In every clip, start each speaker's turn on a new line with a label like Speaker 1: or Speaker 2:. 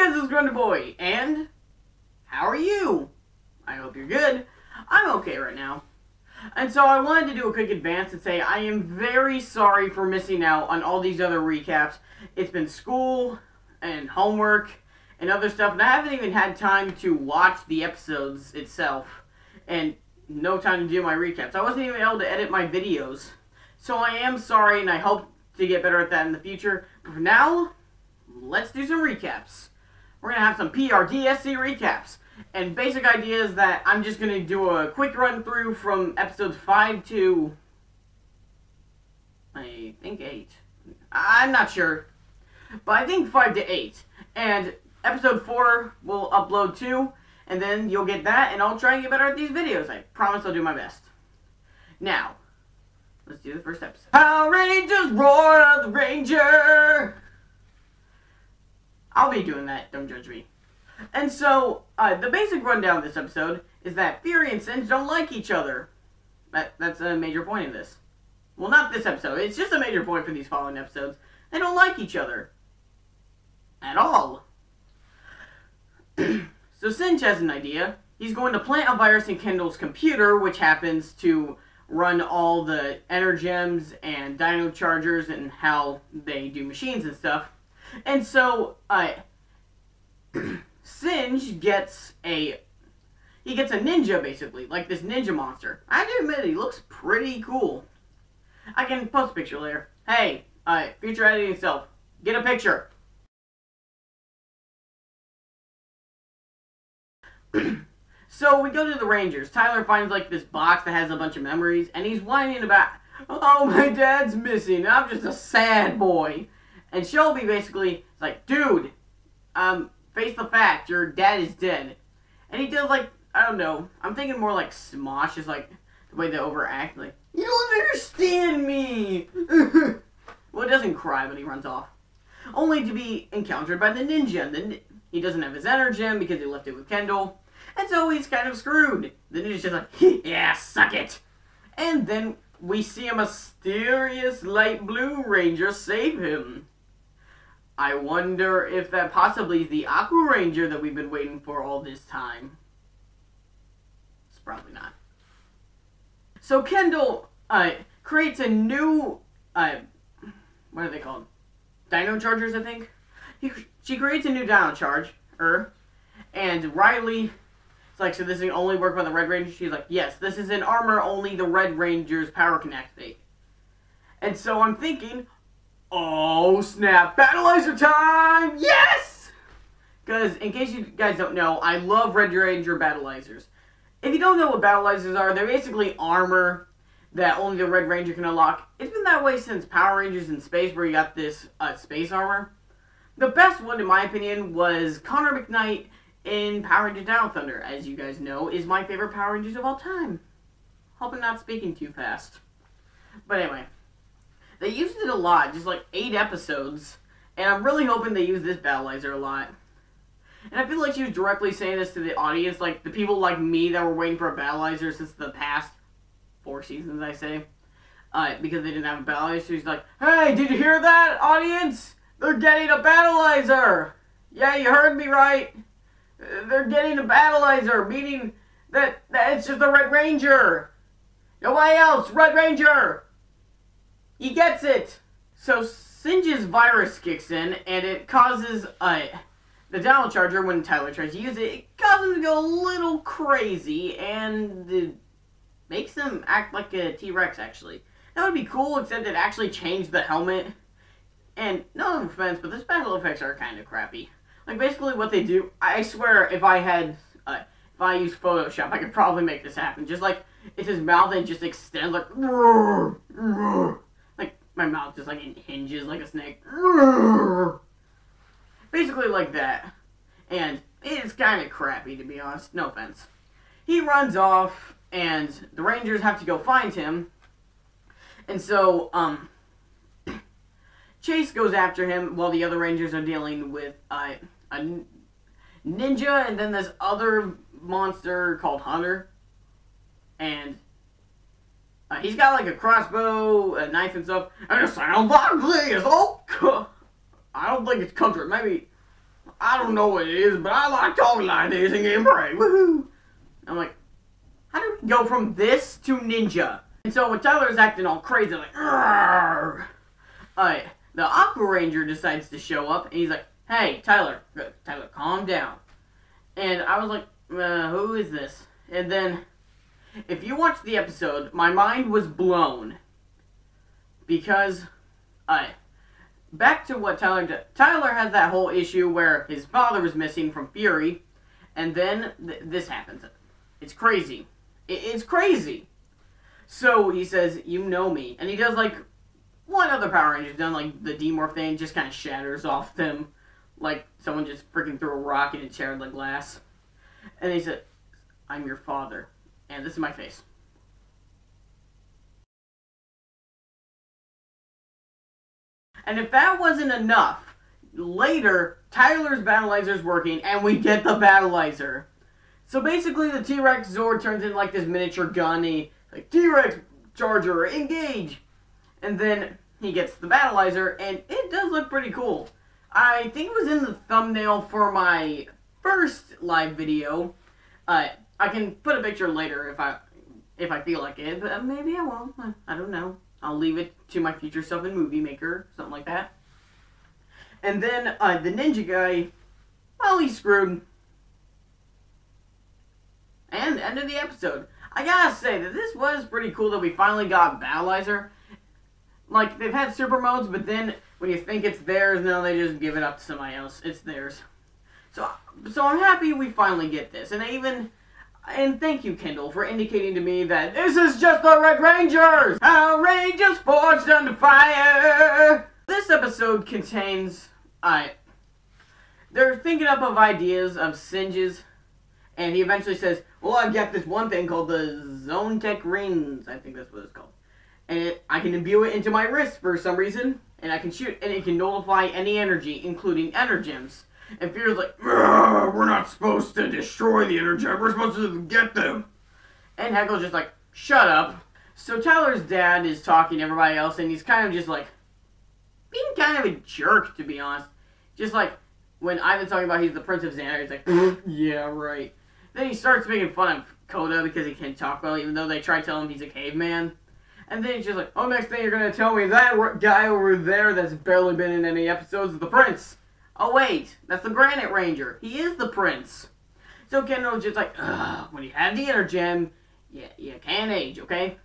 Speaker 1: guys, it's Grunter Boyee, and how are you? I hope you're good. I'm okay right now. And so I wanted to do a quick advance and say I am very sorry for missing out on all these other recaps. It's been school and homework and other stuff, and I haven't even had time to watch the episodes itself, and no time to do my recaps. I wasn't even able to edit my videos. So I am sorry, and I hope to get better at that in the future. But for now, let's do some recaps. We're going to have some PRDSC recaps. And basic idea is that I'm just going to do a quick run through from episodes 5 to, I think 8. I'm not sure. But I think 5 to 8. And episode 4 will upload too. And then you'll get that, and I'll try and get better at these videos. I promise I'll do my best. Now, let's do the first episode. Power Rangers Roar of the Ranger! I'll be doing that, don't judge me. And so, the basic rundown of this episode is that Fury and Singe don't like each other. That's a major point in this. Well, not this episode. It's just a major point for these following episodes. They don't like each other. At all. So Singe has an idea. He's going to plant a virus in Kendall's computer, which happens to run all the energems and dino chargers and how they do machines and stuff. And so, Singe gets a ninja, basically, like this ninja monster. I have to admit, he looks pretty cool. I can post a picture later. Hey, future editing self, get a picture. So we go to the Rangers. Tyler finds like this box that has a bunch of memories, and he's whining about, oh, my dad's missing, I'm just a sad boy. And Shelby basically is like, dude, face the fact, your dad is dead. And he does like, I don't know, I'm thinking more like Smosh is like the way they overact, like, you don't understand me. Well, he doesn't cry, but he runs off. Only to be encountered by the ninja. He doesn't have his energem because he left it with Kendall. And so he's kind of screwed. The ninja's just like, yeah, suck it. And then we see a mysterious light blue ranger save him. I wonder if that possibly is the Aqua Ranger that we've been waiting for all this time. It's probably not. So Kendall creates a new, what are they called? Dino Chargers, I think? She creates a new Dino Charger, and Riley is like, so this can only work on the Red Ranger? She's like, yes, this is in armor, only the Red Ranger's power can activate. And so I'm thinking, oh snap, Battleizer time! Yes! Because, in case you guys don't know, I love Red Ranger Battleizers. If you don't know what Battleizers are, they're basically armor that only the Red Ranger can unlock. It's been that way since Power Rangers in Space, where you got this space armor. The best one, in my opinion, was Connor McKnight in Power Rangers Down Thunder. As you guys know, is my favorite Power Rangers of all time. Hope I'm not speaking too fast. But anyway. They used it a lot, just like 8 episodes, and I'm really hoping they use this Battleizer a lot. And I feel like she was directly saying this to the audience, like the people like me that were waiting for a Battleizer since the past 4 seasons, I say, because they didn't have a Battleizer. So she's like, hey, did you hear that, audience? They're getting a Battleizer! Yeah, you heard me right. They're getting a Battleizer, meaning that it's just a Red Ranger. Nobody else, Red Ranger! He gets it! So Singe's virus kicks in, and it causes the Dino Charger, when Tyler tries to use it, it causes him to go a little crazy, and it makes him act like a T-Rex, actually. That would be cool, except it actually changed the helmet. And, no offense, but the special effects are kind of crappy. Like, basically what they do, I swear, if I used Photoshop, I could probably make this happen. Just like, it's his mouth and it just extends like, like, my mouth just like hinges like a snake. Basically like that. And it's kind of crappy, to be honest. No offense. He runs off, and the Rangers have to go find him. And so, Chase goes after him while the other Rangers are dealing with a ninja and then this other monster called Hunter. And he's got like a crossbow, a knife and stuff. And it sounds ugly as all. I don't think it's country. Maybe I don't know what it is, but I like talking like this and getting brave. Woohoo! I'm like, how do we go from this to ninja? And so when Tyler's acting all crazy, like, Arr! The Aqua Ranger decides to show up, and he's like, hey, Tyler, calm down. And I was like, who is this? And then, if you watch the episode, my mind was blown. Because, back to what Tyler did. Tyler has that whole issue where his father was missing from Fury, and then this happens. It's crazy. It's crazy. So he says, you know me. And he does like one other Power Ranger's done, like the demorph thing, just kind of shatters off them. Like someone just freaking threw a rock and it shattered the glass. And he said, I'm your father. And this is my face. And if that wasn't enough, later, Tyler's Battleizer is working, and we get the Battleizer. So basically, the T-Rex Zord turns into like this miniature gun. He like T-Rex Charger, engage, and then he gets the Battleizer, and it does look pretty cool. I think it was in the thumbnail for my first live video. I can put a picture later if I feel like it, but maybe I won't. I don't know. I'll leave it to my future self in Movie Maker, something like that. And then the ninja guy, well, he's screwed. And end of the episode. I gotta say that this was pretty cool that we finally got Battleizer. Like, they've had super modes, but then when you think it's theirs, no, they just give it up to somebody else. It's theirs. So I'm happy we finally get this. And thank you, Kendall, for indicating to me that this is just the Red Rangers! Our Rangers forged under fire! This episode contains, they're thinking up of ideas of Singe's, and he eventually says, well, I've got this one thing called the Zone Tech Rings, I think that's what it's called. And I can imbue it into my wrist for some reason, and I can shoot, and it can nullify any energy, including Energems. And Fear's like, we're not supposed to destroy the Energem, we're supposed to get them. And Heckle's just like, shut up. So Tyler's dad is talking to everybody else, and he's kind of just like, being kind of a jerk, to be honest. Just like, when Ivan's talking about he's the Prince of Xandar, he's like, yeah, right. Then he starts making fun of Coda because he can't talk well, even though they try to tell him he's a caveman. And then he's just like, oh, next thing you're going to tell me that guy over there that's barely been in any episodes is the Prince. Oh, wait, that's the Granite Ranger. He is the Prince. So Kendall's just like, when you have the Energem, you can't age, okay?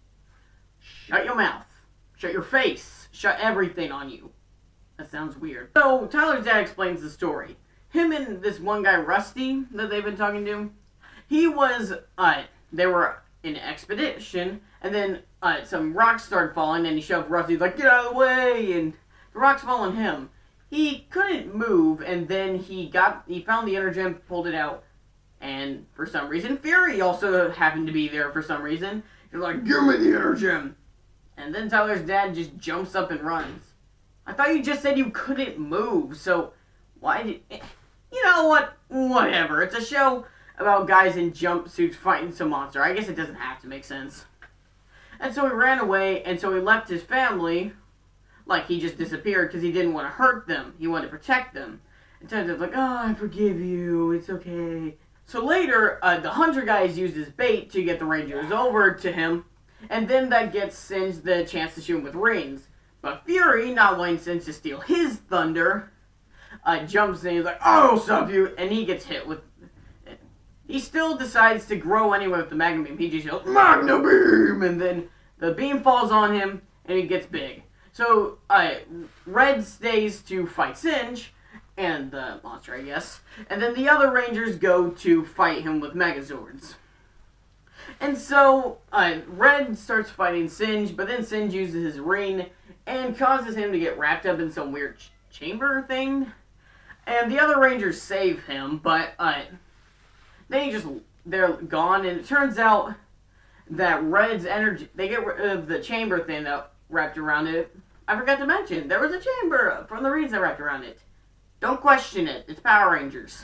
Speaker 1: Shut your mouth. Shut your face. Shut everything on you. That sounds weird. So Tyler's dad explains the story. Him and this one guy, Rusty, that they've been talking to, he was, they were in an expedition, and then some rocks started falling, and he shoved Rusty, like, get out of the way, and the rocks fell on him. He couldn't move, and then he found the Energem, pulled it out, and for some reason, Fury also happened to be there for some reason. He's like, give me the Energem! And then Tyler's dad just jumps up and runs. I thought you just said you couldn't move, so why did... You know what? Whatever. It's a show about guys in jumpsuits fighting some monster. I guess it doesn't have to make sense. And so he ran away, and so he left his family... Like, he just disappeared because he didn't want to hurt them. He wanted to protect them. And Ted's like, oh, I forgive you. It's okay. So later, the Hunter guys used his bait to get the Rangers over to him. And then that gets Singe the chance to shoot him with rings. But Fury, not wanting Singe to steal his thunder, jumps in and he's like, I'll stop you. And he gets hit with... He still decides to grow anyway with the Magna Beam. He just yells, Magna Beam! And then the beam falls on him and he gets big. So, Red stays to fight Singe, and the monster, I guess. And then the other Rangers go to fight him with Megazords. And so, Red starts fighting Singe, but then Singe uses his ring and causes him to get wrapped up in some weird chamber thing. And the other Rangers save him, but, they're gone, and it turns out that Red's energy, they get rid of the chamber thing that wrapped around it. I forgot to mention, there was a chamber from the rings that wrapped around it. Don't question it. It's Power Rangers.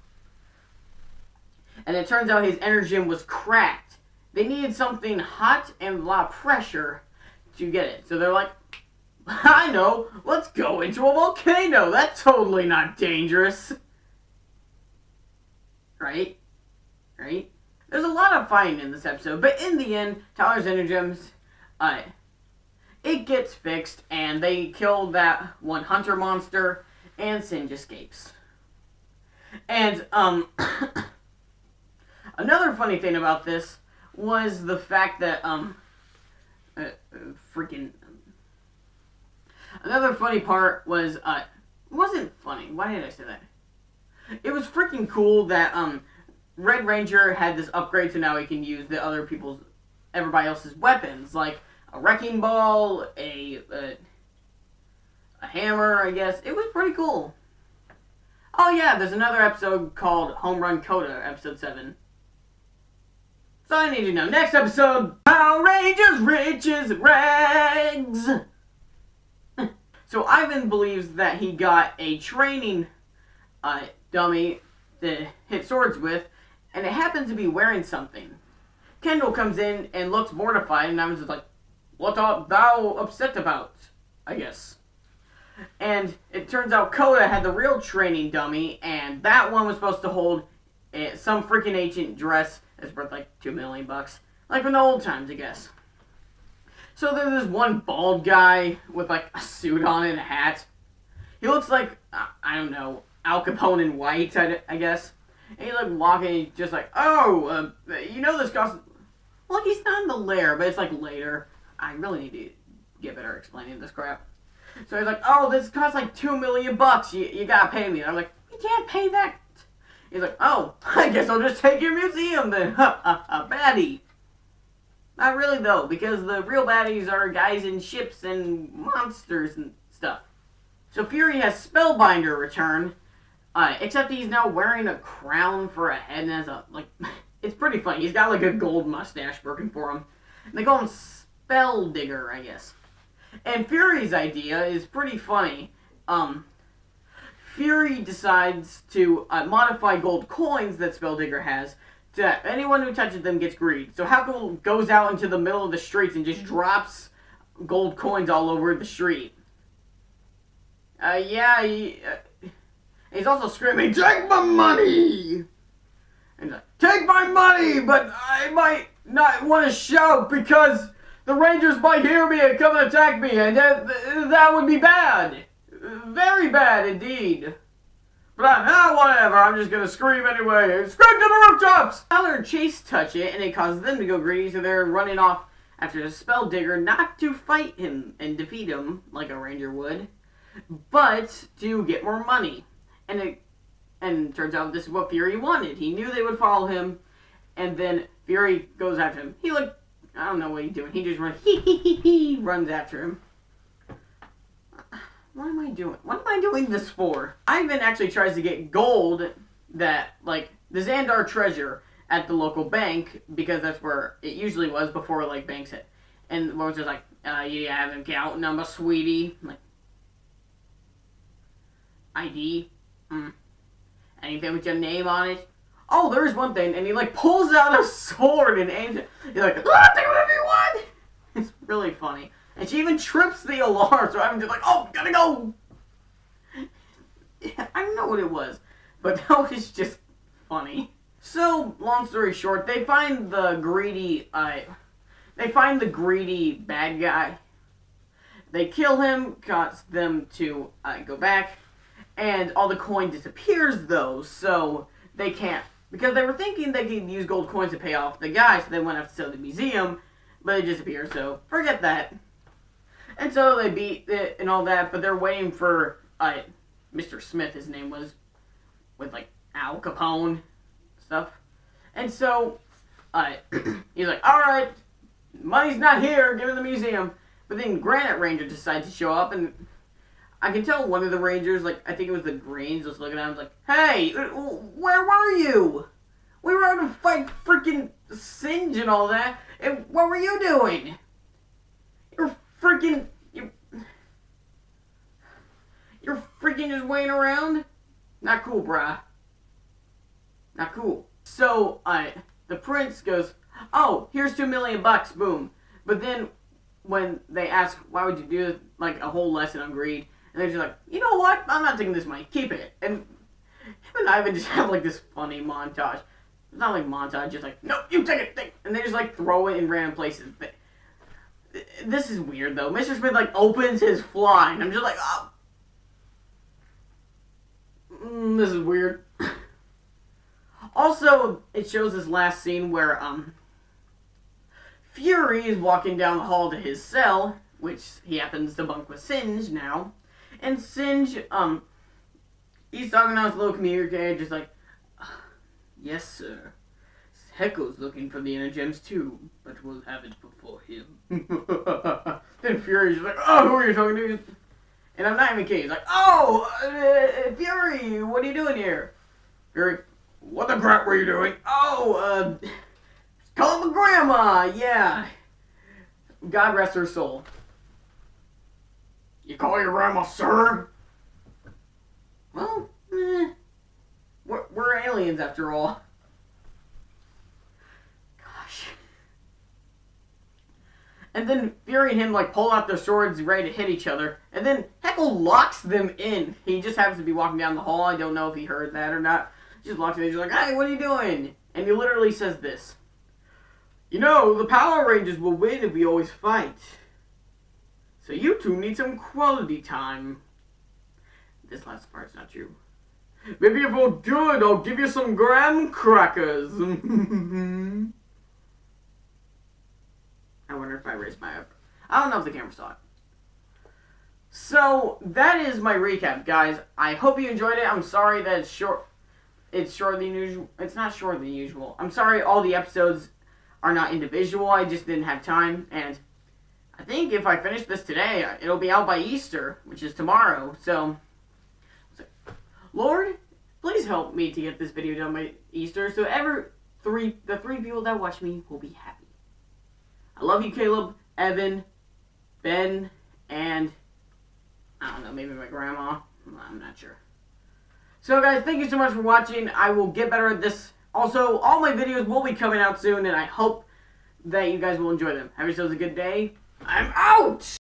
Speaker 1: And it turns out his Energem was cracked. They needed something hot and a lot of pressure to get it. So they're like, I know, let's go into a volcano. That's totally not dangerous. Right? Right? There's a lot of fighting in this episode, but in the end, Tyler's Energems, it gets fixed, and they kill that one hunter monster, and Singe escapes. And, another funny thing about this was the fact that, another funny part was, it wasn't funny. Why did I say that? It was freaking cool that, Red Ranger had this upgrade, so now he can use everybody else's weapons, like a wrecking ball, a hammer, I guess. It was pretty cool. Oh yeah, there's another episode called Home Run Coda, episode 7. So I need to know. Next episode, Power Rangers, Riches, and Rags. So Ivan believes that he got a training dummy to hit swords with, and it happens to be wearing something. Kendall comes in and looks mortified, and Ivan's just like, "What art thou upset about?" I guess. And it turns out Coda had the real training dummy, and that one was supposed to hold some freaking ancient dress that's worth like $2 million. Like from the old times, I guess. So there's this one bald guy with like a suit on and a hat. He looks like, I don't know, Al Capone in white, I guess. And he's like walking, and he's just like, "Oh, you know this costs..." Well, he's not in the lair, but it's like later. I really need to get better at explaining this crap. So he's like, "Oh, this costs like $2 million. You gotta pay me." And I'm like, "We can't pay that." He's like, "Oh, I guess I'll just take your museum then." A baddie. Not really though, because the real baddies are guys in ships and monsters and stuff. So Fury has Spellbinder return. Except he's now wearing a crown for a head and has a, like, it's pretty funny. He's got like a gold mustache working for him. And they call him Spell Digger, I guess. And Fury's idea is pretty funny. Fury decides to modify gold coins that Spell Digger has to anyone who touches them gets greed. So Huckle goes out into the middle of the streets and just drops gold coins all over the street. He's also screaming, "Take my money!" And he's like, "Take my money, but I might not want to shout because the Rangers might hear me and come and attack me, and that would be bad. Very bad indeed. But whatever, I'm just gonna scream anyway. Scream to the rooftops!" Tyler and Chase touch it, and it causes them to go greedy, so they're running off after the Spell Digger, not to fight him and defeat him like a Ranger would, but to get more money. And it turns out this is what Fury wanted. He knew they would follow him, and then Fury goes after him. He like, I don't know what he's doing. He just runs after him. What am I doing? What am I doing this for? Ivan actually tries to get gold that, like, the Xandar treasure at the local bank, because that's where it usually was before, like, banks hit. And Lois just like, "You have an account number, sweetie?" I'm like, "ID? Anything with your name on it?" "Oh, there's one thing." And he like pulls out a sword and aims it. He's like, "Take whatever you want." It's really funny. And she even trips the alarm, so I'm just like, "Oh, gotta go." Yeah, I don't know what it was, but that was just funny. So, long story short, they find the greedy bad guy. They kill him, cause them to go back. And all the coin disappears, though, so they can't. Because they were thinking they could use gold coins to pay off the guy, so they wouldn't have to sell the museum, but it disappears, so forget that. And so they beat it and all that, but they're waiting for Mr. Smith, his name was, with, like, Al Capone stuff. And so he's like, "Alright, money's not here, give it to the museum." But then Granite Ranger decides to show up, and I can tell one of the Rangers, like, I think it was the Greens, was looking at him like, "Hey, where were you? We were out to fight freaking Singe and all that, and what were you doing? You're freaking just waiting around? Not cool, brah. Not cool." So, the prince goes, "Oh, here's $2 million, boom." But then when they ask, why would you do, like, a whole lesson on greed, and they're just like, you know what, I'm not taking this money, keep it. And him and Ivan just have, like, this funny montage. It's not like montage, just like, no, you take it, and they just, like, throw it in random places. This is weird, though. Mr. Smith, like, opens his fly, and I'm just like, oh. This is weird. Also, it shows this last scene where, Fury is walking down the hall to his cell, which he happens to bunk with Singe now. And Singe, he's talking on his little communicator, just like, yes, sir. Heckle's looking for the inner gems too, but we'll have it before him. Then Fury's like, oh, who are you talking to? And I'm not even kidding. He's like, oh, Fury, what are you doing here? Fury, what the crap were you doing? Oh, call my grandma, yeah. God rest her soul. You call your grandma sir? Well, we're aliens after all. Gosh. And then Fury and him, like, pull out their swords ready to hit each other. And then Heckle locks them in. He just happens to be walking down the hall. I don't know if he heard that or not. He just locks them in. He's like, hey, what are you doing? And he literally says this. You know, the Power Rangers will win if we always fight. So you two need some quality time. This last part's not true. Maybe if you're good, I'll give you some graham crackers. I wonder if I raised my up. I don't know if the camera saw it. So, that is my recap, guys. I hope you enjoyed it. I'm sorry that it's short. It's shorter than usual. It's not shorter than usual. I'm sorry all the episodes are not individual. I just didn't have time. And I think if I finish this today, it'll be out by Easter, which is tomorrow. So, Lord, please help me to get this video done by Easter, so the three people that watch me will be happy. I love you, Caleb, Evan, Ben, and I don't know, maybe my grandma. I'm not sure. So, guys, thank you so much for watching. I will get better at this. Also, all my videos will be coming out soon, and I hope that you guys will enjoy them. Have yourselves a good day. I'm out!